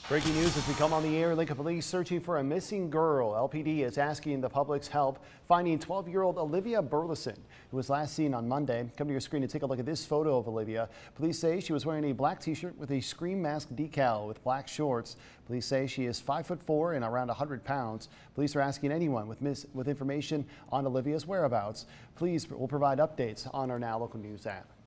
Breaking news as we come on the air. Lincoln Police searching for a missing girl. LPD is asking the public's help finding 12-year-old Olivia Burleson, who was last seen on Monday. Come to your screen to take a look at this photo of Olivia. Police say she was wearing a black t-shirt with a Scream mask decal with black shorts. Police say she is 5'4" and around 100 pounds. Police are asking anyone with information on Olivia's whereabouts. Police will provide updates on our Now Local News app.